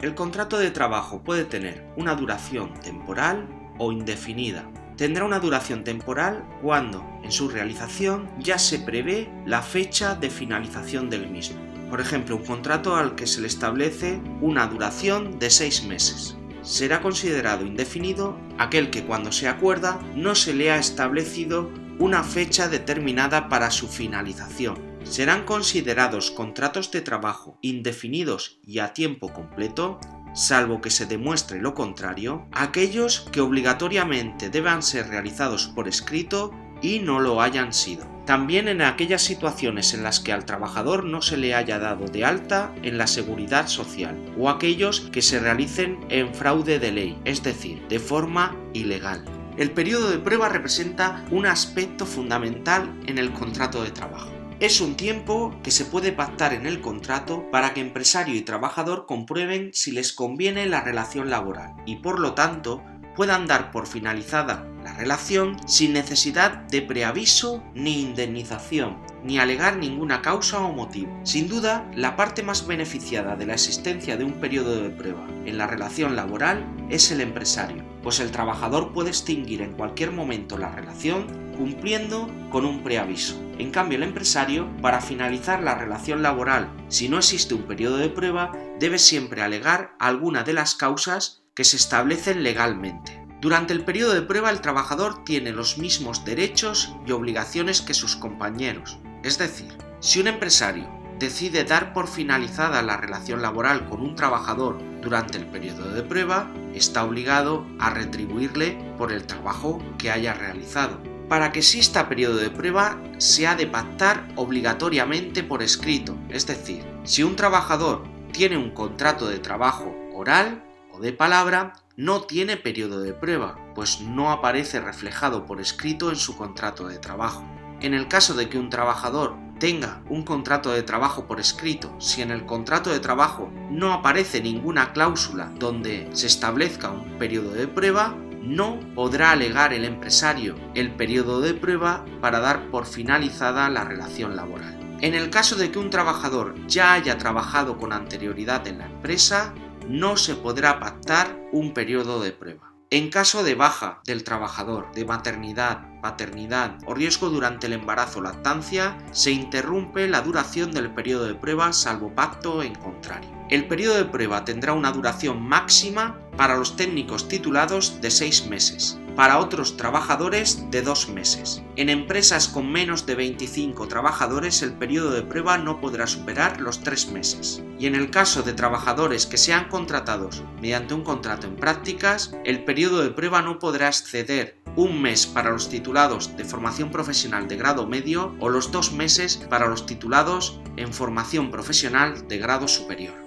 El contrato de trabajo puede tener una duración temporal o indefinida. Tendrá una duración temporal cuando, en su realización, ya se prevé la fecha de finalización del mismo. Por ejemplo, un contrato al que se le establece una duración de 6 meses. Será considerado indefinido aquel que cuando se acuerda no se le ha establecido una fecha determinada para su finalización. Serán considerados contratos de trabajo indefinidos y a tiempo completo, salvo que se demuestre lo contrario, aquellos que obligatoriamente deban ser realizados por escrito y no lo hayan sido. También en aquellas situaciones en las que al trabajador no se le haya dado de alta en la seguridad social o aquellos que se realicen en fraude de ley, es decir, de forma ilegal. El periodo de prueba representa un aspecto fundamental en el contrato de trabajo. Es un tiempo que se puede pactar en el contrato para que empresario y trabajador comprueben si les conviene la relación laboral y, por lo tanto, puedan dar por finalizada la relación sin necesidad de preaviso ni indemnización, ni alegar ninguna causa o motivo. Sin duda, la parte más beneficiada de la existencia de un periodo de prueba en la relación laboral es el empresario, pues el trabajador puede extinguir en cualquier momento la relación cumpliendo con un preaviso. En cambio, el empresario, para finalizar la relación laboral, si no existe un periodo de prueba, debe siempre alegar alguna de las causas que se establecen legalmente. Durante el periodo de prueba, el trabajador tiene los mismos derechos y obligaciones que sus compañeros. Es decir, si un empresario decide dar por finalizada la relación laboral con un trabajador durante el periodo de prueba, está obligado a retribuirle por el trabajo que haya realizado. Para que exista periodo de prueba, se ha de pactar obligatoriamente por escrito, es decir, si un trabajador tiene un contrato de trabajo oral o de palabra, no tiene periodo de prueba, pues no aparece reflejado por escrito en su contrato de trabajo. En el caso de que un trabajador tenga un contrato de trabajo por escrito, si en el contrato de trabajo no aparece ninguna cláusula donde se establezca un periodo de prueba, no podrá alegar el empresario el periodo de prueba para dar por finalizada la relación laboral. En el caso de que un trabajador ya haya trabajado con anterioridad en la empresa, no se podrá pactar un periodo de prueba. En caso de baja del trabajador, de maternidad, paternidad o riesgo durante el embarazo o lactancia, se interrumpe la duración del periodo de prueba salvo pacto en contrario. El periodo de prueba tendrá una duración máxima para los técnicos titulados de 6 meses, para otros trabajadores de 2 meses. En empresas con menos de 25 trabajadores el periodo de prueba no podrá superar los 3 meses. Y en el caso de trabajadores que sean contratados mediante un contrato en prácticas, el periodo de prueba no podrá exceder 1 mes para los titulados de formación profesional de grado medio o los 2 meses para los titulados en formación profesional de grado superior.